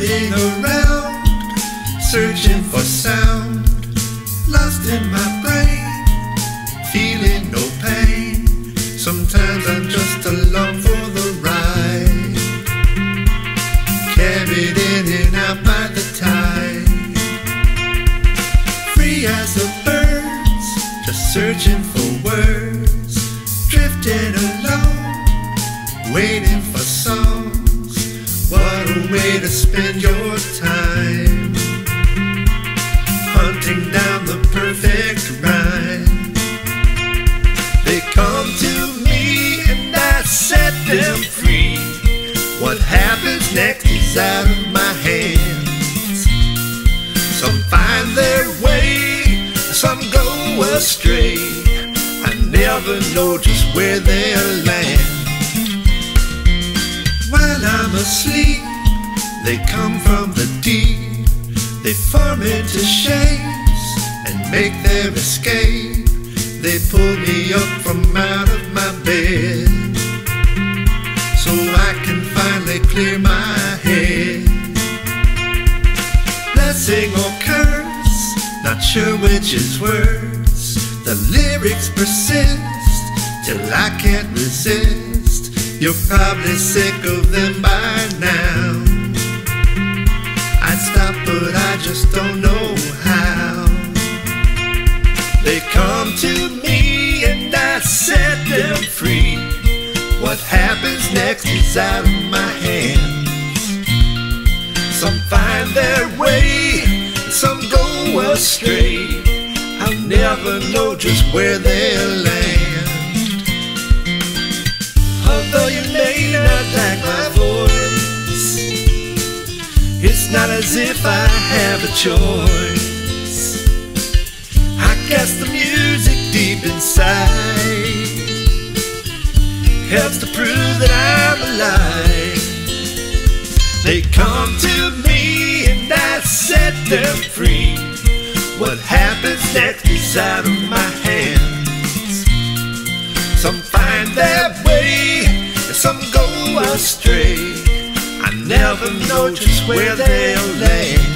Riding around, searching for sound, lost in my brain, feeling no pain. Sometimes I'm just along for the ride, carried in and out by the tide. Free as the birds, just searching for words, drifting along, waiting for songs. What a way to spend your time, hunting down the perfect rhyme. They come to me and I set them free. What happens next is out of my hands. Some find their way, some go astray. I never know just where they'll land. While I'm asleep, they come from the deep. They form into shapes and make their escape. They pull me up from out of my bed, so I can finally clear my head. Blessing or curse, not sure which is worse. The lyrics persist till I can't resist. You're probably sick of them by now. I'd stop but I just don't know how. They come to me and I set them free. What happens next is out of my hands. Some find their way, some go astray. I'll never know just where they'll land. Although you may not like my voice, it's not as if I have a choice. I guess the music deep inside helps to prove that I'm alive. They come to me and I set them free. What happens next is out of my hands. Some find their way and some go astray. I never know just where they'll land.